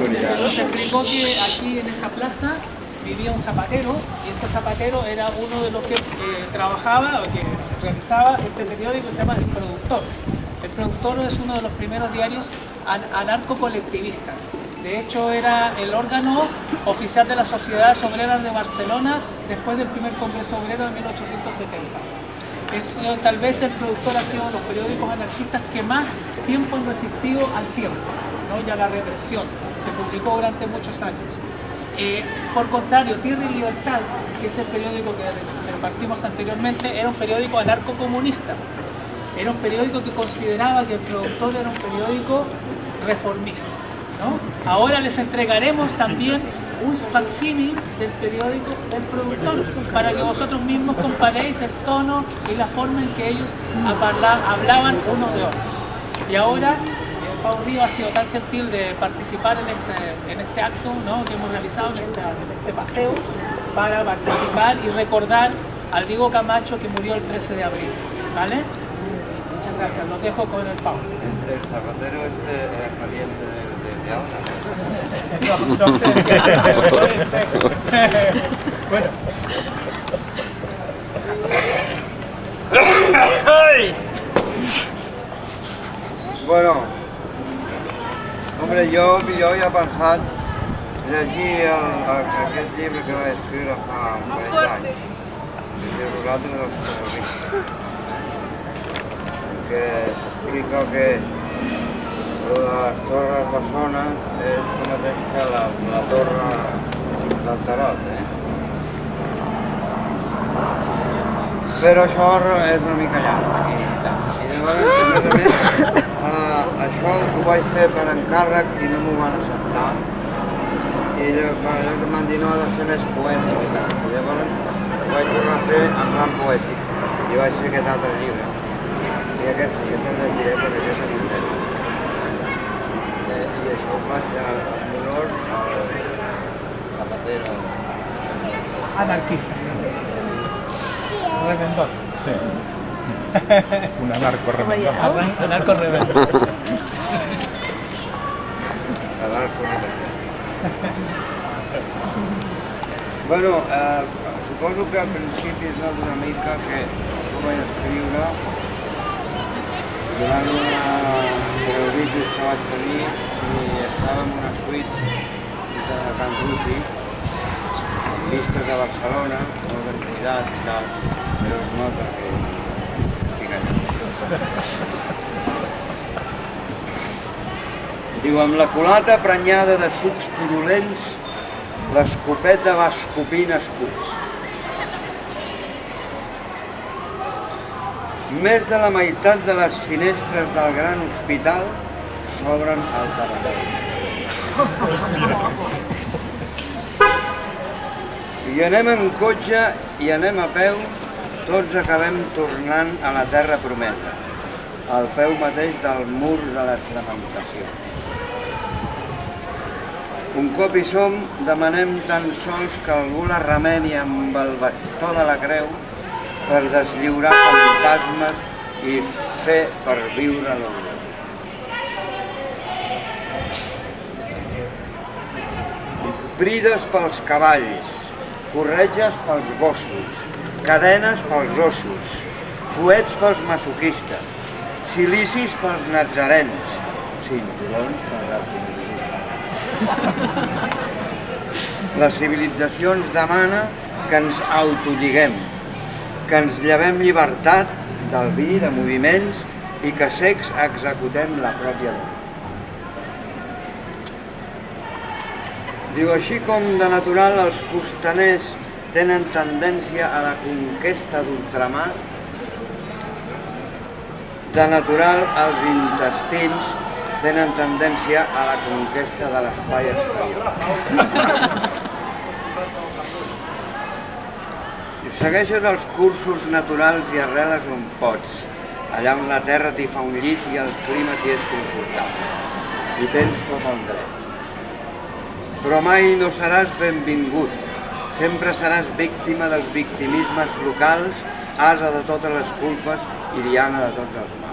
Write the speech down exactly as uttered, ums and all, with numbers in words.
Se explicó que aquí en esta plaza vivía un zapatero y este zapatero era uno de los que eh, trabajaba o que realizaba este periódico que se llama El Productor. El Productor es uno de los primeros diarios an anarcocolectivistas. De hecho, era el órgano oficial de las Sociedades Obreras de Barcelona después del primer Congreso Obrero de mil ochocientos setenta. Es, tal vez El Productor ha sido de los periódicos anarquistas que más tiempo han resistido al tiempo, ¿no? Y a la represión. Se publicó durante muchos años. Eh, por contrario, Tierra y Libertad, que es el periódico que compartimos anteriormente, era un periódico anarcocomunista. Era un periódico que consideraba que El Productor era un periódico reformista, ¿no? Ahora les entregaremos también un facsímil del periódico El Productor para que vosotros mismos comparéis el tono y la forma en que ellos hablaban unos de otros. Y ahora Pau Río ha sido tan gentil de participar en este, en este acto, ¿no? Que hemos realizado en, esta, en este paseo para participar y recordar al Diego Camacho que murió el trece de abril, ¿vale? Muchas gracias, los dejo con el Pau. El zapatero este era caliente de ahora. No, no sé si puede ser. Bueno. Bueno, hombre, jo, jo ja he pensat llegir el, el, aquest llibre que vaig escriure fa un parell d'anys, de Nosaltres els terroristes, que s'explica que lo de les torres bessones és el mateix que la, la torre del Tarot, eh? Però això és una mica llarg i tant. I llavors, a més a més, uh, això ho vaig fer per encàrrec i no m'ho van acceptar. I allò que m'han dit no ha de ser més poètic i tal. I llavors ho vaig tornar a fer en plan poètic. I vaig fer aquest altre llibre. I aquest sí que te'n llegiré perquè aquest és intens. Eh, I això ho faig en honor al Zapatero. Anarquista. Reventón. Sí. Un anarco reventón. Anarco reventón. Anarco reventón. Bueno, eh, suposo que al principi és una mica que ho vaig escriure durant una televisió que vaig tenir i estava en una suite de Can Ruti, amb vistes de Barcelona, molt ben cuidat i tal, però es nota que estic allà. Diu, amb la culata prenyada de sucs purulents, l'escopeta va escopint escuts. Més de la meitat de les finestres del gran hospital s'obren al Taradell. I anem en cotxe i anem a peu, tots acabem tornant a la terra promesa, al peu mateix del mur de les lamentacions. Un cop hi som, demanem tan sols que algú la remeni amb el bastó de la creu per deslliurar fantasmes i fer per viure l'hora. Brides pels cavalls, corretges pels gossos, cadenes pels ossos, fuets pels masoquistes, silicis pels natzarens, cinturons pels alcoholistes. La civilització ens demana que ens autolliguem, que ens llevem llibertat del vi, de moviments i que secs executem la pròpia dona. Diu, així com de natural els costaners tenen tendència a la conquesta d'ultramar, de natural els intestins tenen tendència a la conquesta de l'espai exterior. I segueixes els cursos naturals i arreles on pots, allà on la terra t'hi fa un llit i el clima t'hi és confortable. I tens tot el dret. Però mai no seràs benvingut. Sempre seràs víctima dels victimismes locals, asa de totes les culpes i diana de tots els mals.